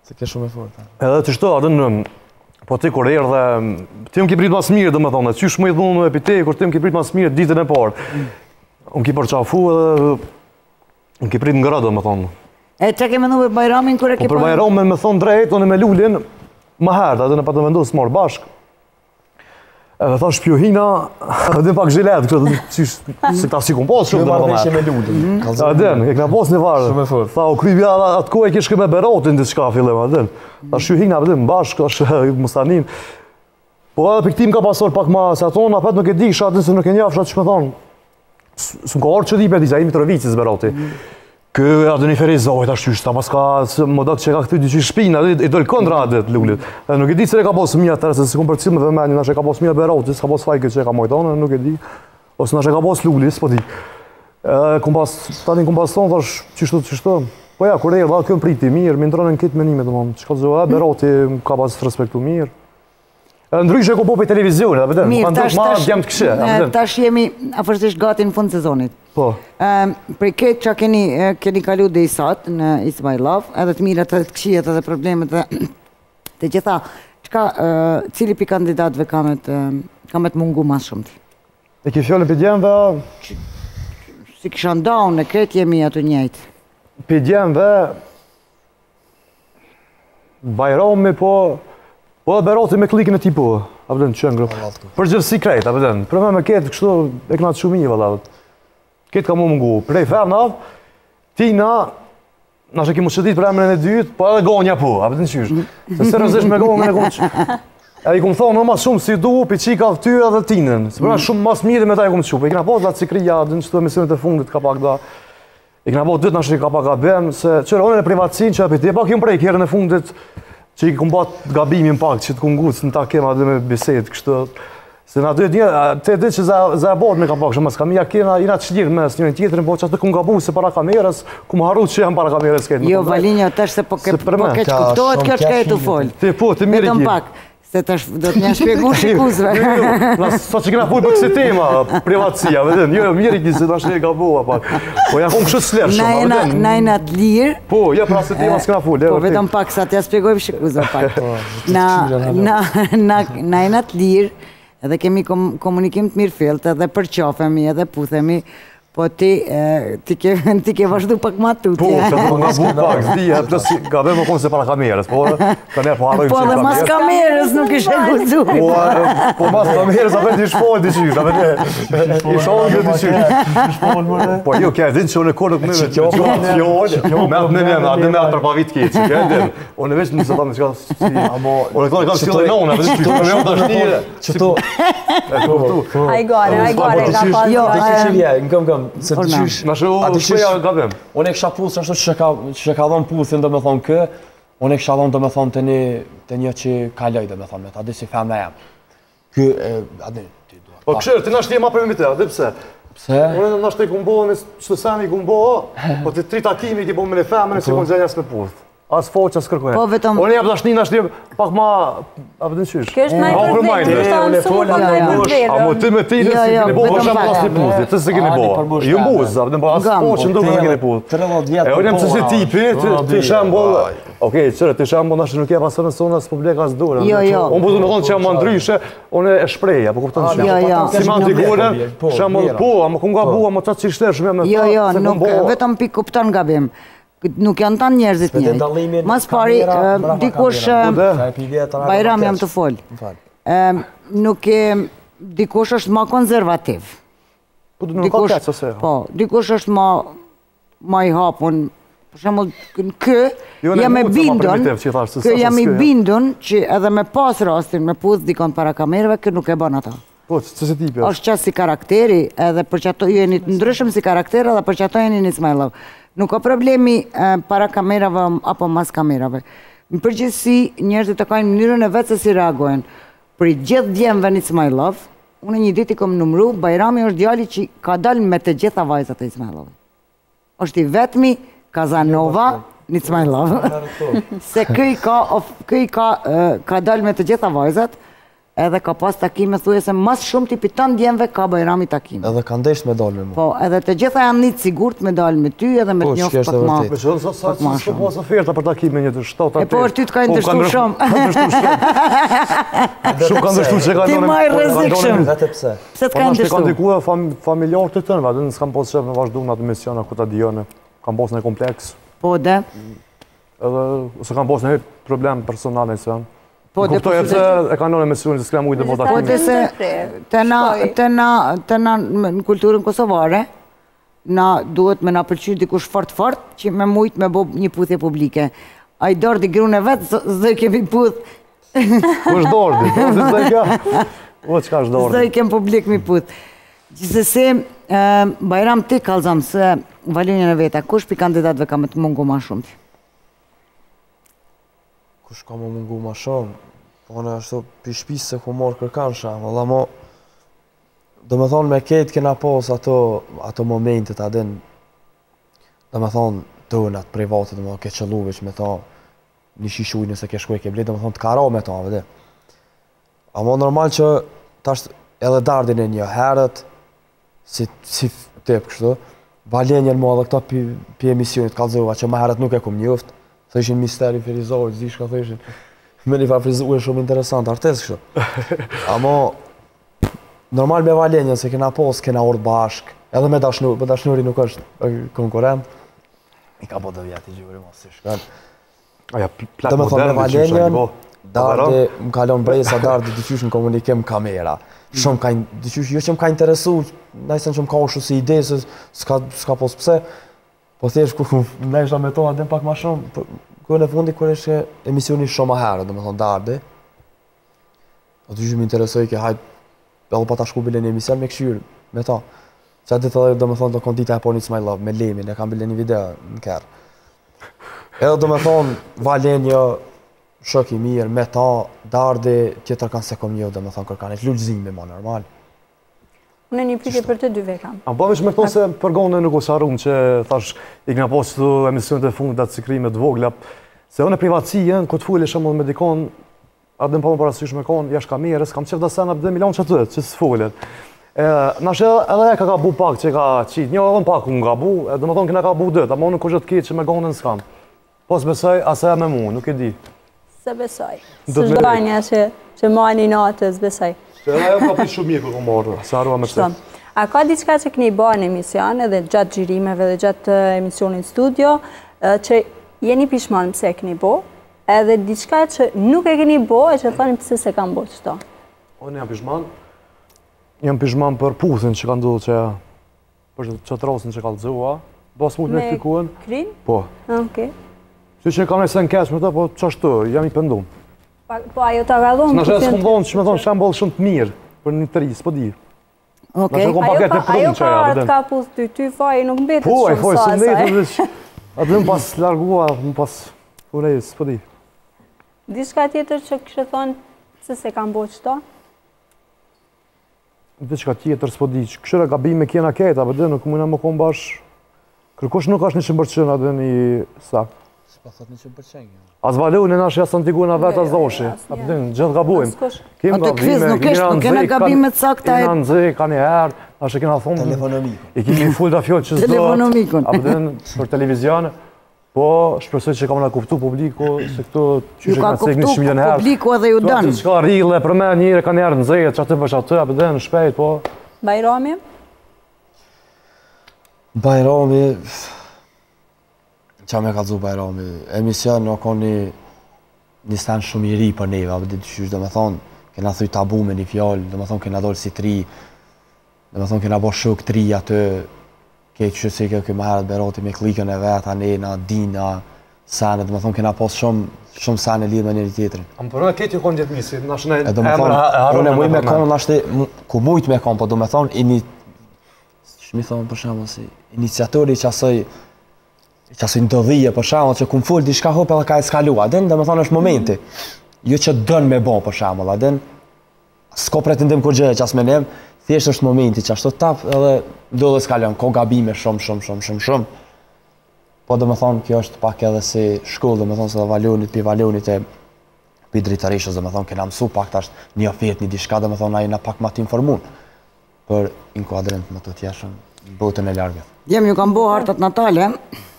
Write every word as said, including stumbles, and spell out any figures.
Se ke shumë e fortë. Edhe të shto, adën, po ti kur erë dhe, ti më ki prit mas mirë, dhe me thonë, qysh më i dhunë e pite, kur ti më ki prit mas mirë ditën e parë. Unë ki përqafu edhe, unë ki prit nga rëdo, me thonë. E që ke mendu për Bajramin kër e ke për Bajramin me thonë drejt, unë me Lulin, më herë, adën e pa të vendosë morë bashkë. Edhe thash pjohina, edhe pak zhilet, se ta si kom pas shumë dhe më me Lulin. Adën, e këna pas një varë. Shumë e fort. Tha, u kryvja atë kohë e kishke me Berotin të qka fillim, adën. Ta shjuhina, adën, bashkë, është mustanin. Po edhe për këtim ka pasor pak ma, se aton, apet nuk e di, shatin se nuk e njafshat që me thonë. Së më ka orë që di për di, sa imi të rëvicis Beroti. Kë adë një ferizoj, ta shqysh, ta pas ka, më do që ka këty dy që shpina, i dojnë kontra adët Lullit. Nuk e di që e ka posë mija tërë, se se kom përcim me dhe meni, nash e ka posë mija Berotis, ka posë fajke që e ka mojtonë, nuk e di. Ose nash e ka posë Lullit, s'po di. Kom pas, tani kom pas tonë, thash, qishtu, qishtu. Po ja, kur e, dha kjo priti mirë, më ndronë në kitë menime, të mëmë, që ka të zoha, Beroti ka pas respektu mirë. Ndryshe ku po për televizionet, a pëtën, më ndryshe ma djemë të këshë, a pëtën. Tash jemi afërsisht gati në fund sezonit. Po. Për këtë që keni kalu dhe i sot në It's My Love, edhe të mirat edhe të këshijet edhe problemet dhe të gjitha, cili për kandidatve kamet mungu mas shumë ti? E ki fjole për djemëve... Si kësha ndonë, në këtë jemi atë njëjtë. Për djemëve... Bajrami po... Po dhe Beroti me klikën e ti po, a pëtën, qëngro. Për gjithësi krejt, a pëtën. Për me me ketë, kështu, e këna të shumë i, vëllat. Ketë ka mu mungu. Prej femnav, tina, nashë e ki mu qëtit për emrin e dytë, po edhe gonja po, a pëtën qysh. Se serëzisht me gonja e gonja. E i kumë thonë, në mas shumë si du, për qika ty edhe tinën. Se përna shumë mas mirë me ta i kumë qupe. I këna po të latë cikria, dhe në qëtu emisionet e fundit ka pak da. I këna po të dytë nashë i ka pak gabem, se qërë, onë e privatsin që apiti, e pak jëmë prej kjerën e fundit, që i kumë bat gabimin pak, që të kumë gucë në ta kema dhe me bisedë, kështë. Se në atë një, të e ditë që za e botë me ka pak shumë, mas kam i akena, i nga të shlirë mes njërin tjetërin, po që atë kumë gabu se para kamerës, kumë harru që jam para kamerës këtë. Jo, Valinjo, tash se po keq kuptohet kjo që ka e të folë. Ti po, ti mirë i pak. Se tash do të një shpjegu shikuzve. Sa që kena fuj për kësi tema, privatësia, vedin, jo, mirë i kisë, tash një gabua pak. Po ja kom kështë slerë shumë, vedin. Na e na të lirë. Po, ja pra se tema s'kena fuj. Po, vedon pak, sa t'ja shpjegojmë shikuzve pak. Na e na të lirë, edhe kemi komunikim të mirë fillt, edhe përqofemi, edhe puthemi, po ti ke vazhdu pak ma tutje. Po, ka të nga bu pak, zdi, e plus ka bërë më konë se para kamerës, po ka njerë po harrojmë që po dhe mas kamerës nuk ishe guzu. Po mas kamerës, apet i shpojnë të qysh, apet i shpojnë të qysh. Po jo, kja e din që unë e kërë nuk me me që gjohë fjallë, me atë me me, atë me atë për pavit kjetë, që kja e din. Unë e veç nëse ta me qka si... Unë e këtore kam s'kjellë e nona, apet i shpojnë A i gore, a i gore, ka pas gore. Se të qysh... Nashë u shpeja gabim. Unë e kësha pusë ashtu që ka dhonë pusën dhe me thonë kë, unë e kësha dhonë dhe me thonë të një që kaloj dhe me thonë, me ta di si femna jam. Kë, adi, ti duha... Po këshirë, ti nashtë je ma për mimi te, adi pse? Pse? Unë nashtë i kumbo, në qëtë seni i kumbo, po të tri takimi ki po me në femën e si kun gjenjas me pusë. As foq, as kërkojnë. Po vetëm... Unë jam dashni, nashtë pak ma... A pëtën qysh? Kjo është ma i përvejt, kjo është amë shumë për në përvejt. A mu ti me ti në si kini bo, vësham pas një puzi, të si kini bo. Ju mbuz, a pëtën pa as foq, në duke në kini puz. E unë jam që si tipi, të shambull... Okej, qërë, të shambull nashtë nuk je pasë në sonë, as publik as dure. Jo, jo. Unë budu në thonë që jam më ndryshe, unë e shpreja, po kuptën që. Jo, jo. Si ma antigore, shambull, po, a më kum gabu, a më qatë që shterë shumë me Jo, jo, nuk, vetëm pi kupton gabim. Nuk janë tanë njerëzit njëjtë. Mas pari, dikush... Bajram jam të folë. Nuk e... Dikush është ma konzervativ. Po, nuk ka keqë ose? Po, dikush është ma i hapun. Për shemull, kë, jam e bindun, kë jam i bindun që edhe me pas rastin, me pus dikon para kamerëve, kë nuk e ban ata. Po, që se tipi është? është qasë si karakteri, edhe për që ato ju jeni të ndryshëm si karakteri, edhe për që ato jeni një smajlov. Nuk ka problemi para kamerave apo mas kamerave. Në përgjithësi, njerëzit të kajnë mënyrën e vetë se si reagojnë. Për i gjithë djemëve një smajlov, unë një dit i kom numru, Bajrami është djali që ka dalë me të gjitha vajzat e Ismailov. është i vetmi Kazanova një smajlov. Se këj ka dalë me të gjitha vajzat, edhe ka pas takime thuajse mas shumë tipi të ndjenve ka Bajrami takime. Edhe ka ndesh me dalë me mu. Po, edhe të gjitha janë një sigurt me dalë me ty edhe me të njoftë pak ma. Me që sa sa s'ka pas oferta për takime një të shtatë. E po, ty të ka ndështu shumë. Ka ndështu shumë. Shumë ka ndështu që ka Ti ma i rrezikshëm. Vete pse? Pse të ka ndështu? Ka ndështu? ndikua familjarë të tënë, edhe s'kam pas shef në vazhdu në atë misiona ku ta dijone. Kam pas në kompleks. Po, dhe? Edhe, ose kam pas në problem personal në sen. Po, dhe kuptoj pse e kanë në misionin se s'kam ujtë dhe Po, takime. dhe se të na, të na, të na në kulturën kosovare, na duhet me na pëlqy dikush fort fort që me mujt me bo një puthje publike. A i dordi grune vetë, zdoj kemi puth. Ku është dordi? Dordi zdoj ka? O, qka është dordi? Zdoj kem publik mi puth. Gjithsesi, Bajram ti kalzam se Valinjën e veta, kush pi kandidatve ka me të mungu ma shumë ti? Kush ka më mungu ma shumë? Po në ashtu pi shpisë se ku morë kërkan shumë, dhe mo... Do me thonë me ketë kena pos ato, ato momentet adin, do me thonë tënat, privatet, do me thonë ke qëllu veç me ta një shishuj nëse ke shkuj ke blit, do me thonë të kara me ta, vëde. A mo normal që tash edhe dardin e një herët, si, si tep kështu, Valenjen mo edhe këta pi, pi emisionit kalzova që ma herët nuk e kum njoft, thë ishin misteri frizorë, zish ka thë ishin, me një fa frizuar shumë interesant, artes kështu. A mo, normal me Valenjen se kena pos, kena orë bashk, edhe me dashnuri, për dashnuri nuk është konkurent, i ka po dhe vjetë i gjuri mos si shkën. Aja, plak me thonë me Valenjen, Dardi më kalon bresa, Dardi dyqysh në komunikim kamera. Shumë ka, dyqysh, jo që më ka interesu, najsen që më ka ushu si ide, se s'ka pos pse, po thesh ku ne isha me to adem pak ma shumë, kërën e fundi kërë ishte emisioni shumë ma herë, do me thonë Dardi. Po dyqysh më interesoj ke hajt, edhe pa ta shku bile një emision me këshyrë, me ta. Që atë të dhe do me thonë do kondita e por një Smile Love, me Lemin, e kam bile një video në kërë. Edhe do me thonë Valenjo, shok i mirë, me ta, Dardi, tjetër kanë se kom një, do me thonë kërkan e lullëzimi ma normal. Unë një pyetje për të dyve kam. A po veç me thonë se përgone nuk është arrum që thash i këna posë të emisionet e fundit atë sikrimet vogla, se unë e privatësien, këtë fulli shumë me dikon, atë dhe më pa më parasysh me konë, jash kamerës, kam qef dhe sen apë dhe milion që të, që së fullet. Nashe edhe e ka ka bu pak që ka qitë, një edhe në pak unë ka bu, dhe më thonë këna ka bu dët, ama unë nuk është të ketë që me gonën s'kam. Pos besoj, asa e me mu, nuk e di. Se besoj. Së shdojnja që mani natës, besoj. Se edhe ajo ka prit shumë mirë kërë ku marrë, se arrua me të. A ka diçka që këni ba në emision, edhe gjatë gjyrimeve dhe gjatë emisionin studio, që jeni pishman pëse këni bo, edhe diçka që nuk e keni bo, e që thani pëse se kam bo qëto? Unë jam pishman, jam pishman për puthin që ka ndodhë që, për që të rosin që ka lëzua, bas mund me fikuen. Me krin? Po. Okej. Që që kam nëjse në kesh me ta, po që ashtu, jam i pëndum. Po ajo të ka dhonë? Në shë s'kom dhonë që me thonë shembol shumë të mirë, për një të ri, s'po di. Okej. Ajo ka artë ka puth ty, ty faj nuk mbetet shumë sasa. Po, e faj, së mbetet, atë dhe më pas largua, më pas urej, s'po di. Dishka tjetër që kështë thonë se se kam bo qëto? Dishka tjetër s'po di, këshëra gabime kjena kejta, për dhe nuk mujna më konë bash, kërkosh nuk është një qimë përqën atë një sak. S'pa thot një qimë përqën, jo. As valeu në nashë jasë antiguna vetë as doshi, atë dhe gjithë gabujmë. Atë kviz nuk eshtë, nuk kena gabime të sakta e... Kena nëzë, ka një herë, ashtë kena thonë... Telefonomikun. I kemi full të fjollë që zdo... Telefonomikun. Atë dhe për televizion, po shpresoj që kam në kuptu publiku, se këto që që ka cek një shmiljon herë. Publiku edhe ju dënë. Që ka rille për me njëre, ka njerë në zëjet, që atë për që atë, atë dhe në shpejt, po... Bajrami? Bajrami... Qa me ka dzu Bajrami? Emision nuk ka një... një stand shumë i ri për neve, apë dhe të qysh, dhe me thonë, kena thuj tabu me një fjallë, dhe me thonë, kena dollë si tri, dhe me thonë, kena bo shok tri atë, ke që se ke këmë herët beroti me klikën e vetë, anena, dina, sene, dhe me thonë, kena pos shumë, shumë sene lidhë me njëri tjetërin. Am përën e ketë ju konë gjithë misi, nashë në e me thonë, unë e muj me konë, nashtë, ku mujt me konë, po do me thonë, ini, shmi thonë për shemë, si, iniciatori që asoj, që asoj ndodhije për shemë, që kumë full diçka hop edhe ka eskalua, adin, dhe me thonë është momenti, jo që dënë me bon për shemë, adin, s'ko pretendim kur gjë që as me nem, thjesht është momenti që ashtu tap edhe ndodhë eskalion, ko gabime shumë, shumë, shumë, shumë, shumë. Po dhe me thonë, kjo është pak edhe si shkull, dhe me thonë se dhe valionit, pi valionit e pi dritarishës, dhe me thonë, kena mësu pak tash një afet, një dishka, dhe me thonë, a i na pak ma t'informun për inkuadrim më të tjeshëm në botën e largët. Djem ju kam bo hartat natale,